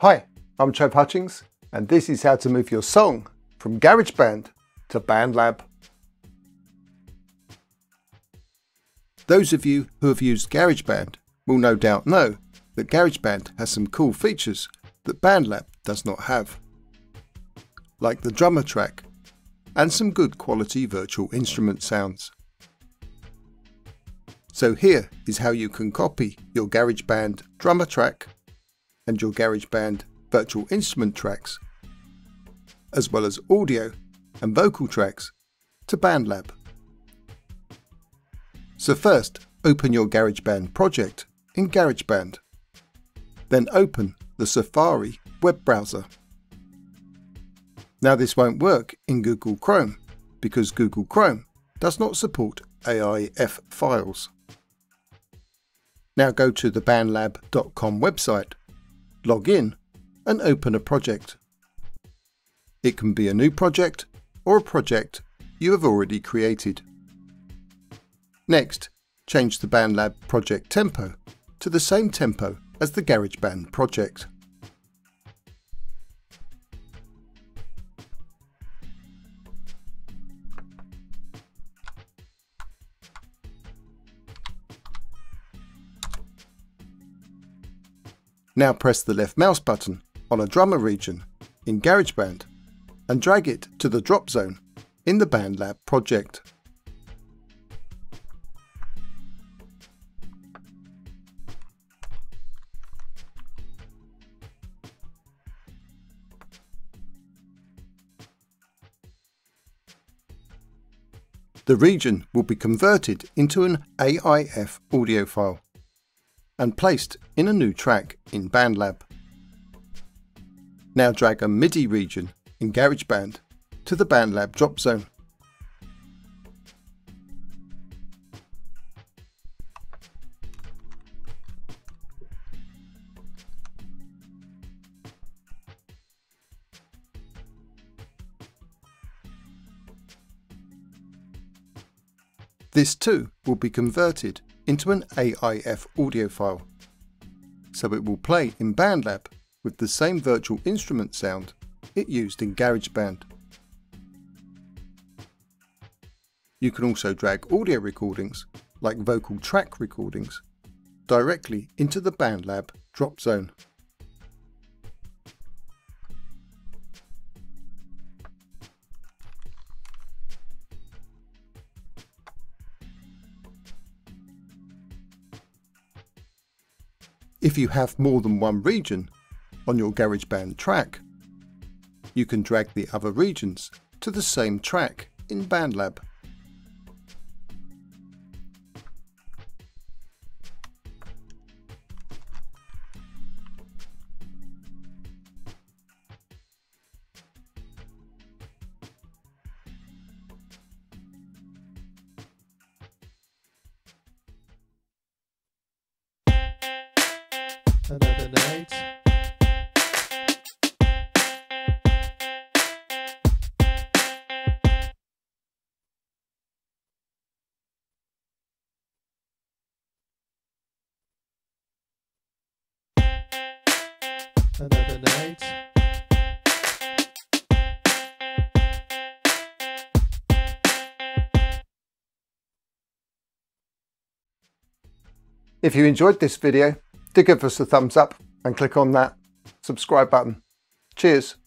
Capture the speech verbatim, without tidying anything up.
Hi, I'm Trev Hutchings, and this is how to move your song from GarageBand to BandLab. Those of you who have used GarageBand will no doubt know that GarageBand has some cool features that BandLab does not have, like the drummer track and some good quality virtual instrument sounds. So here is how you can copy your GarageBand drummer track and your GarageBand virtual instrument tracks, as well as audio and vocal tracks, to BandLab. So first, open your GarageBand project in GarageBand. Then open the Safari web browser. Now this won't work in Google Chrome because Google Chrome does not support A I F files. Now go to the bandlab dot com website, log in and open a project. It can be a new project or a project you have already created. Next, change the BandLab project tempo to the same tempo as the GarageBand project. Now press the left mouse button on a drummer region in GarageBand and drag it to the drop zone in the BandLab project. The region will be converted into an A I F audio file and placed in a new track in BandLab. Now drag a MIDI region in GarageBand to the BandLab drop zone. This too will be converted into an A I F audio file, so it will play in BandLab with the same virtual instrument sound it used in GarageBand. You can also drag audio recordings, like vocal track recordings, directly into the BandLab drop zone. If you have more than one region on your GarageBand track, you can drag the other regions to the same track in BandLab. Another night. Another night. If you enjoyed this video, do give us a thumbs up and click on that subscribe button. Cheers!